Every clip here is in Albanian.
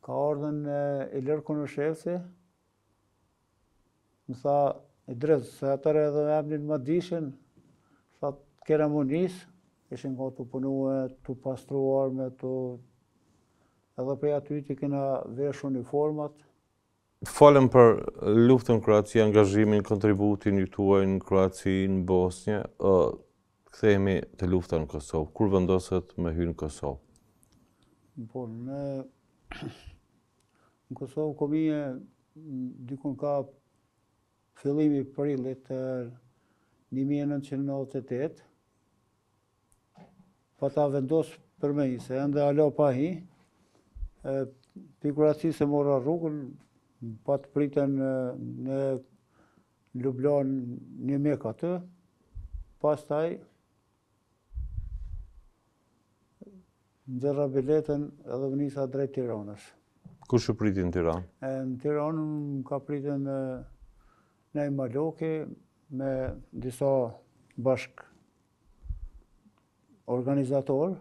Ka ardhen Ilir Konushelsi, më tha, Idris, se atëre edhe emnin më dishin, tha kena mu nis, ishin ka të punu të pastruar me të, edhe prej aty ti kena vesh uniformat. Falem për luftën në Kroaci, angazhimin, kontributin ju tuaj në Kroaci, në Bosnjë, kthehemi te lufta në Kosovë. Kur vendoset me hyrë në Kosovë? Po, në Kosovë komije dikun ka fillimi prillit 1998, pa ta vendos për me se ende alo pa hi, Kroaci se mora rrugën, pa të pritën në Lublan një mek atë, pastaj nxerra biletën edhe më nisa drejt Tiranës. Kush u priti në Tiranë? Në Tiranë ka pritënNej Maloki me disa bashk organizator,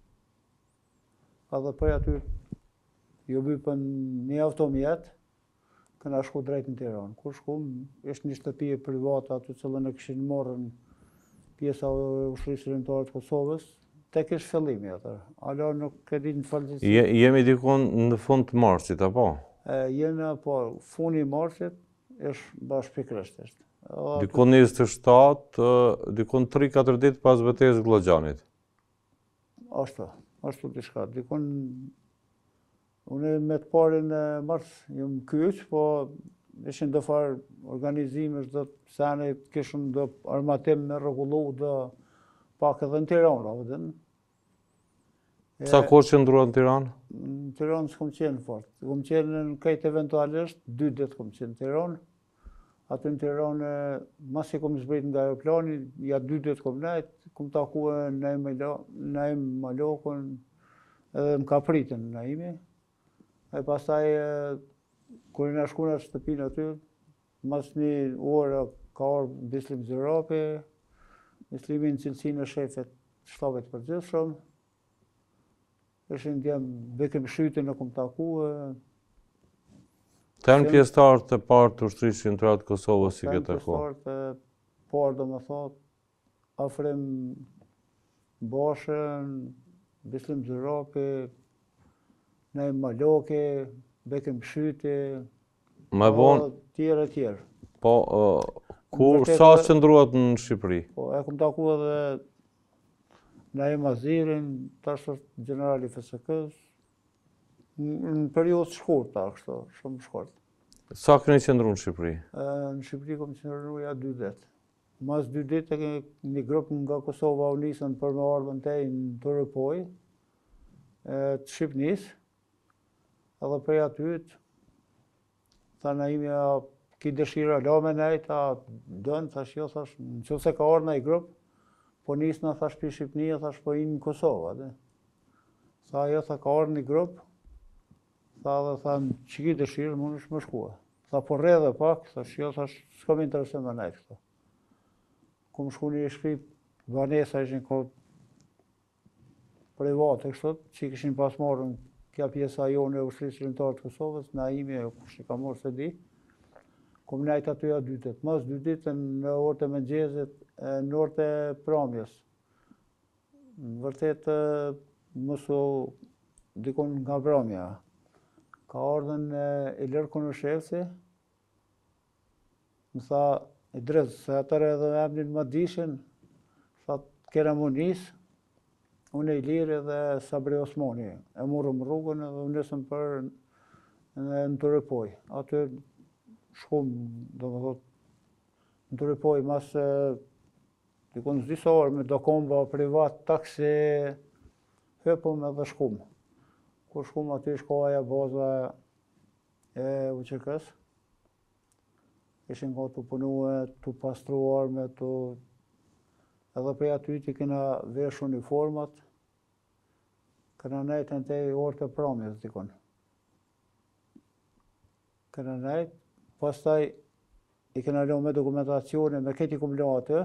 edhe për aty ju bypën një automjet, këna shku drejt në Tiranë. Kur shkum, ishtë një shtëpi private aty cilën e këshin morën pjesa e ushtrisë rinjtare të Kosovës, tek ishtë fillimi atër. Alo nuk e di në falësi. Jemi dikon në fund të marsit, apo? Jena, po, funi marsit është bashkë pikrisht. Dikon 27, dikon 3-4 ditë pas betejës Glogjanit. Ashtu diçka. Dikon, unë me të parin e mars, jëmë kyç, po ishin do farë organizimesh dhe sene kishën do armatim me rregullu dhe pak edhe në Tiranë, Sa kohë që ndrua në Tiranë? Në Tiranë s'kom qenë fort. Kom qenë në kajtë eventualisht, 2 ditë kom qenë në Tiranë. Aty në Tiranë, mas i kom zbrit nga aeroplani, ja 2 ditë kom nejt, kom takue Naim Malokun, edhe më ka pritën Naimi. E pastaj, kur i na shku në shtëpinë aty, mas një orë ka orë Bislim Zirapi, Bislimi në cilësinë e shefet shtabit përgjithshëm. Ishin djemë Bekim Shytin e kom taku. Të janë pjesëtarë të parë të ushtrisë rinjtare të Kosovës si këtë kohë? Pjesëtarë të parë, do më thot, Afrim Bashën, Bislim Zirapi, Naim Maloki, Bekim Shyti, tjerë. Po, sa qëndruat në Shqipëri? Po, e kom taku edhe Naim Azirin, tash është generali FSK-s, në periudhë shkurta, kështu, shumë shkurt. Sa keni qëndru në Shqipëri? Në Shqipëri kom qëndru ja 2 ditë. Mas 2 ditë një grup nga Kosova u nisën për me ardhën tej në Turëpoj, të Shqipnis, edhe prej atyt, tha Naimi, ki dëshira la me nejt, dënë, thash jo, thash, në që se ka ardhë në i grup, po nisë në thash për Shqipnia, thash po inë në Kosova. Tha jo, tha ka ardhë një grup, tha dhe tha në që ki dëshirë, më nëshë më shkua. Tha po redhe pak, thash jo, thash s'kom interesim me nejt këto. Kum shku një shkrip, banesa ishin ko private kështot, që i kishin pas marrën kja pjesa jone e ushtrisë rinjtare të Kosovës, Naimi, kush i ka marrë se di, kom nejt aty ja 2 ditë. Mas 2 ditë në orët e mëngjezit, në orët e pramjes. Në vërtet, mësu dikon nga pramja. Ka ardhen Ilir Konushelsi, më tha, Idris, se atëre edhe emnin më dishin, tha kena mu nis, unë e Iliri dhe Sabri Osmani. E murëm rrugën edhe unë nesëm për në Turëpoj. Aty shkum, do më thot, në Turëpoj, mas dikon disa orë me dokomba privat, taksi, hëpëm edhe shkum. Kur shkum aty shkoja baza e UÇK-s. Ishin ka të punu të pastruar me të, edhe prej aty ti kena vesh uniformat, kena nejtë në te orët e pramjes dikon. Kena nejtë, pastaj i kena lo me dokumentacione, me këti kum lo atë,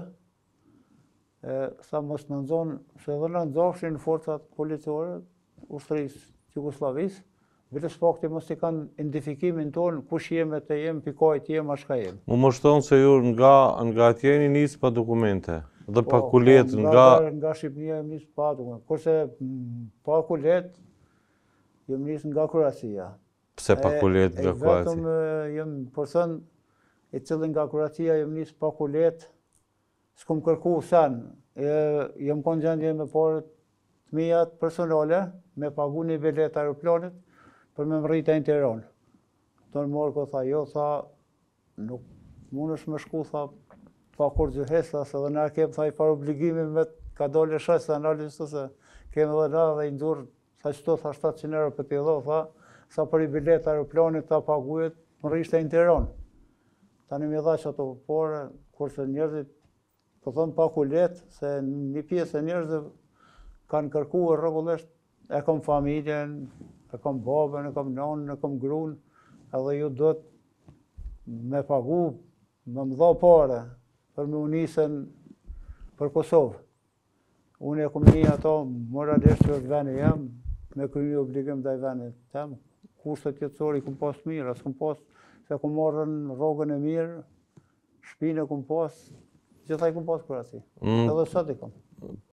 sa mos në nëzonë, se edhe në nëzofshin forcat policore, ushtrisë Jugoslavisë, Vetës fakti mos i kanë identifikimin tonë, kush jemi të jem, pikajt jem, ashka jem. Mu më shtonë se ju nga atje një nisë pa dokumente, dhe pa kulet Nga Shqipënia jem nisë pa dokumente. Kurse pa kulet, jem nisë nga Kroacia. Pse pa kulet nga Kroacia? Vetëm jem person i cili nga Kroacia jem nisë pa kulet, s'kom kërku sen. Jem konë gjendje me parë të mijat personale, me pagu një bilet aeroplanit, për me më rritë e në Tiranë. Tonë morë, ko tha, jo, tha, nuk mund është me shku, tha, pa kur gjëhes, tha, se dhe na kemë, tha, i farë obligimi me ka dole shës, tha, analistu se kemë dhe na dhe i ndurë, tha, qëto, tha, 700 euro për t'i dho, tha, sa për i bilet aeroplanit, ta pagujet, më rritë e në Tiranë. Tani mi dha që ato përpore, kurse njerëzit, po thëmë pa kulet, se një pjesë e njerëzit kanë kërku e rregullisht, e kom familjen, e kom babën, e kom nanën, e kom grunë, edhe ju do të me pagu, me më dha pare, për me unisën për Kosovë. Unë e kom një ato, moralisht që është veni jam, me kry një obligim dhe i veni tem, kushtet jetësori kom pas mirë, as kom pas, se kom marrën rrogën e mirë, shpinë e kom pas, gjithaj kom pas kërasi, edhe sot i kom.